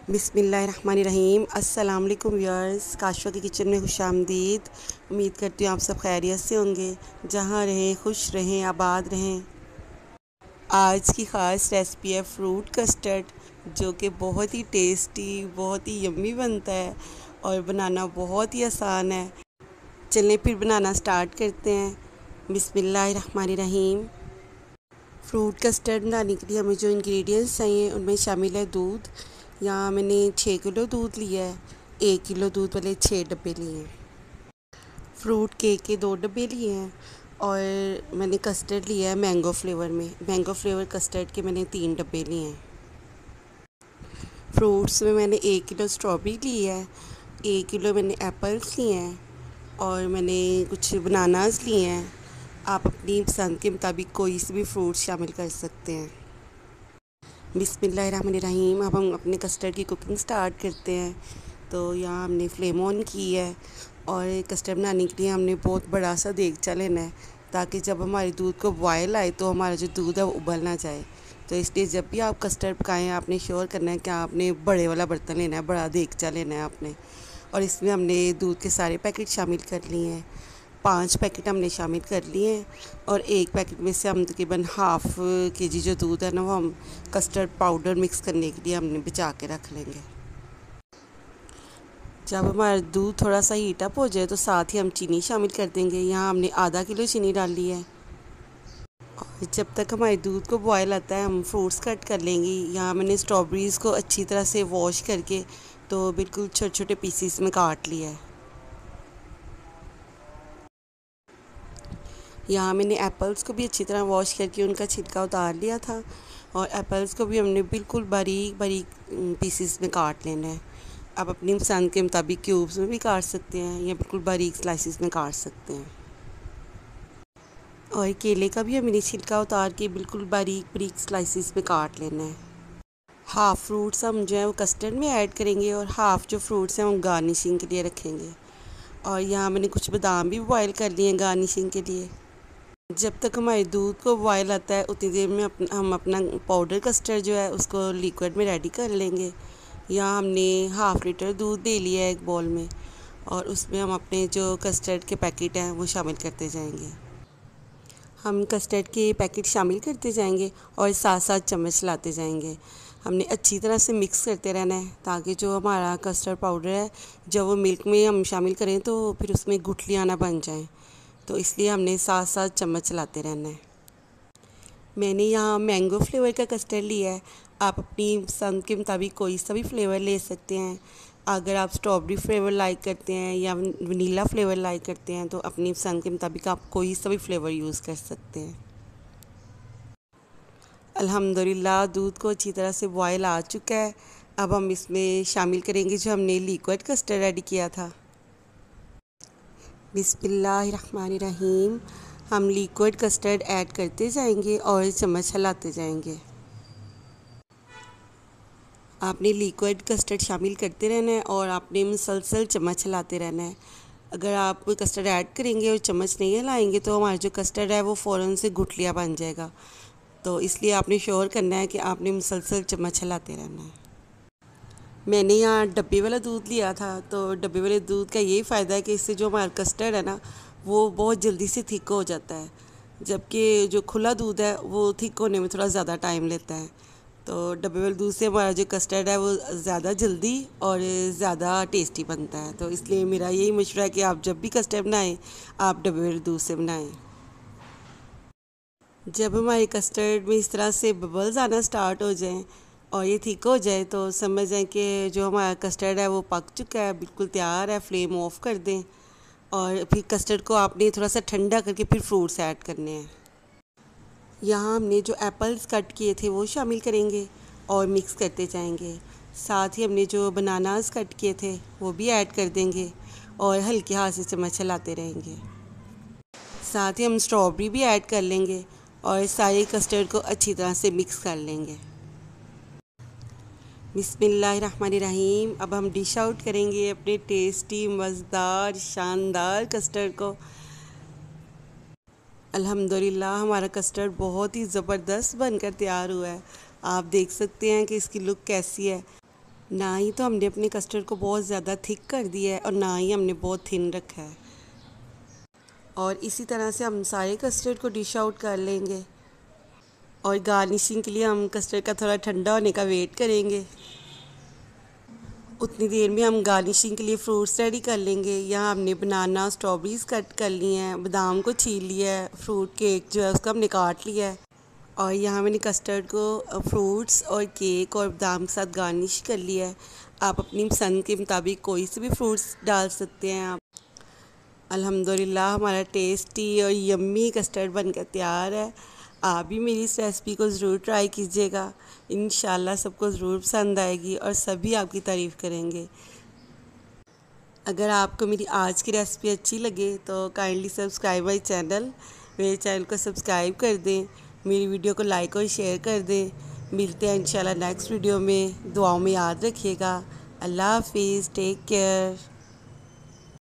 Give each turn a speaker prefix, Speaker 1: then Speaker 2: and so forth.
Speaker 1: बिस्मिल्लाहिर्रहमानिर्रहीम। अस्सलाम वालेकुम व्यूअर्स, काशवा की किचन में खुशामदीद। उम्मीद करती हूँ आप सब खैरियत से होंगे, जहाँ रहें खुश रहें आबाद रहें। आज की ख़ास रेसिपी है फ्रूट कस्टर्ड, जो कि बहुत ही टेस्टी बहुत ही यम्मी बनता है और बनाना बहुत ही आसान है। चलें फिर बनाना स्टार्ट करते हैं। बिस्मिल्लाहिर्रहमानिर्रहीम। फ्रूट कस्टर्ड बनाने के लिए हमें जो इंग्रेडिएंट्स चाहिए उनमें शामिल है दूध। यहाँ मैंने 6 किलो दूध लिया है। 1 किलो दूध वाले 6 डब्बे लिए हैं। फ्रूट केक के 2 डब्बे लिए हैं। और मैंने कस्टर्ड लिया है मैंगो फ्लेवर में। मैंगो फ्लेवर कस्टर्ड के मैंने 3 डब्बे लिए हैं। फ्रूट्स में मैंने 1 किलो स्ट्रॉबेरी ली है। 1 किलो मैंने एप्पल्स लिए हैं। और मैंने कुछ बनानास लिए हैं। आप अपनी पसंद के मुताबिक कोई से भी फ्रूट शामिल कर सकते हैं। बिस्मिल्लाहिर्रहमानिर्रहीम। अब हम अपने कस्टर्ड की कुकिंग स्टार्ट करते हैं। तो यहाँ हमने फ्लेम ऑन की है और कस्टर्ड बनाने के लिए हमने बहुत बड़ा सा देगचा लेना है, ताकि जब हमारे दूध को बॉयल आए तो हमारा जो दूध है वो उबल ना जाए। तो इसलिए जब भी आप कस्टर्ड पकाएं आपने श्योर करना है कि आपने बड़े वाला बर्तन लेना है, बड़ा देगचा लेना है आपने। और इसमें हमने दूध के सारे पैकेट शामिल कर लिए हैं। 5 पैकेट हमने शामिल कर लिए हैं और एक पैकेट में से हम तकरीबन ½ केजी जो दूध है ना वो हम कस्टर्ड पाउडर मिक्स करने के लिए हमने बचा के रख लेंगे। जब हमारा दूध थोड़ा सा हीट अप हो जाए तो साथ ही हम चीनी शामिल कर देंगे। यहाँ हमने ½ किलो चीनी डाली है। और जब तक हमारे दूध को बॉयल आता है हम फ्रूट्स कट कर लेंगे। यहाँ मैंने स्ट्रॉबेरीज़ को अच्छी तरह से वॉश करके तो बिल्कुल छोटे छोटे पीसीस में काट लिया है। यहाँ मैंने एप्पल्स को भी अच्छी तरह वॉश करके उनका छिलका उतार लिया था। और एप्पल्स को भी हमने बिल्कुल बारीक बारीक पीसीस में काट लेना है। आप अपनी पसंद के मुताबिक क्यूब्स में भी काट सकते हैं या बिल्कुल बारीक स्लाइसिस में काट सकते हैं। और केले का भी हमने छिलका उतार के बिल्कुल बारीक बारीक स्लाइसिस में काट लेना है। हाफ़ फ्रूट्स हम जो है वो कस्टर्ड में ऐड करेंगे और हाफ़ जो फ्रूट्स हैं हम गार्निशिंग के लिए रखेंगे। और यहाँ मैंने कुछ बादाम भी बॉयल कर लिए हैं गार्निशिंग के लिए। जब तक हमारे दूध को बॉयल आता है उतनी देर में हम अपना पाउडर कस्टर्ड जो है उसको लिक्विड में रेडी कर लेंगे। यहाँ हमने ½ लीटर दूध ले लिया है एक बॉल में और उसमें हम अपने जो कस्टर्ड के पैकेट हैं वो शामिल करते जाएंगे। हम कस्टर्ड के पैकेट शामिल करते जाएंगे और साथ साथ चम्मच लाते जाएंगे। हमने अच्छी तरह से मिक्स करते रहना है ताकि जो हमारा कस्टर्ड पाउडर है जब वो मिल्क में हम शामिल करें तो फिर उसमें गुठलियाँ ना बन जाएं। तो इसलिए हमने साथ साथ चम्मच चलाते रहना है। मैंने यहाँ मैंगो फ्लेवर का कस्टर्ड लिया है। आप अपनी पसंद के मुताबिक कोई सा भी फ्लेवर ले सकते हैं। अगर आप स्ट्रॉबेरी फ्लेवर लाइक करते हैं या वनीला फ्लेवर लाइक करते हैं तो अपनी पसंद के मुताबिक आप कोई सा भी फ्लेवर यूज़ कर सकते हैं। अल्हम्दुलिल्लाह दूध को अच्छी तरह से बॉयल आ चुका है। अब हम इसमें शामिल करेंगे जो हमने लिक्विड कस्टर्ड रेडी किया था। बिस्मिल्लाहिर्रहमानिर्रहीम। हम लिक्विड कस्टर्ड ऐड करते जाएंगे और चम्मच हिलाते जाएंगे। आपने लिक्विड कस्टर्ड शामिल करते रहना है और आपने मुसलसल चम्मच हिलाते रहना है। अगर आप कस्टर्ड ऐड करेंगे और चम्मच नहीं हिलाएंगे तो हमारा जो कस्टर्ड है वो फ़ौरन से गुठलियाँ बन जाएगा। तो इसलिए आपने श्योर करना है कि आपने मुसलसल चम्मच हिलाते रहना है। मैंने यहाँ डब्बे वाला दूध लिया था। तो डब्बे वाले दूध का यही फ़ायदा है कि इससे जो हमारा कस्टर्ड है ना वो बहुत जल्दी से थिक हो जाता है, जबकि जो खुला दूध है वो थिक होने में थोड़ा ज़्यादा टाइम लेता है। तो डब्बे वाले दूध से हमारा जो कस्टर्ड है वो ज़्यादा जल्दी और ज़्यादा टेस्टी बनता है। तो इसलिए मेरा यही मशवरा है कि आप जब भी कस्टर्ड बनाएं आप डब्बे वाले दूध से बनाएं। जब हमारे कस्टर्ड में इस तरह से बबल्स आना स्टार्ट हो जाएं और ये थिक हो जाए तो समझ जाएं कि जो हमारा कस्टर्ड है वो पक चुका है, बिल्कुल तैयार है। फ्लेम ऑफ कर दें और फिर कस्टर्ड को आपने थोड़ा सा ठंडा करके फिर फ्रूट्स ऐड करने हैं। यहाँ हमने जो एप्पल्स कट किए थे वो शामिल करेंगे और मिक्स करते जाएंगे। साथ ही हमने जो बनानास कट किए थे वो भी ऐड कर देंगे और हल्के हाथ से चम्मच चलाते रहेंगे। साथ ही हम स्ट्रॉबेरी भी ऐड कर लेंगे और सारे कस्टर्ड को अच्छी तरह से मिक्स कर लेंगे। बिस्मिल्लाहिर्रहमानिर्रहीम। अब हम डिश आउट करेंगे अपने टेस्टी मज़ेदार शानदार कस्टर्ड को। अल्हम्दुलिल्लाह हमारा कस्टर्ड बहुत ही ज़बरदस्त बनकर तैयार हुआ है। आप देख सकते हैं कि इसकी लुक कैसी है। ना ही तो हमने अपने कस्टर्ड को बहुत ज़्यादा थिक कर दिया है और ना ही हमने बहुत थिन रखा है। और इसी तरह से हम सारे कस्टर्ड को डिश आउट कर लेंगे और गार्निशिंग के लिए हम कस्टर्ड का थोड़ा ठंडा होने का वेट करेंगे। उतनी देर में हम गार्निशिंग के लिए फ्रूट्स रेडी कर लेंगे। यहाँ हमने बनाना स्ट्रॉबेरीज कट कर ली हैं, बादाम को छील लिया है, फ्रूट केक जो है उसको हमने काट लिया है और यहाँ मैंने कस्टर्ड को फ्रूट्स और केक और बादाम के साथ गार्निश कर लिया है। आप अपनी पसंद के मुताबिक कोई से भी फ्रूट्स डाल सकते हैं आप। अल्हम्दुलिल्लाह हमारा टेस्टी और यम्मी कस्टर्ड बनकर तैयार है। आप भी मेरी इस रेसिपी को ज़रूर ट्राई कीजिएगा। इंशाल्लाह सबको ज़रूर पसंद आएगी और सभी आपकी तारीफ़ करेंगे। अगर आपको मेरी आज की रेसिपी अच्छी लगे तो काइंडली सब्सक्राइब माई चैनल, मेरे चैनल को सब्सक्राइब कर दें, मेरी वीडियो को लाइक और शेयर कर दें। मिलते हैं इंशाल्लाह नेक्स्ट वीडियो में। दुआओं में याद रखिएगा। अल्लाह हाफिज़, टेक केयर।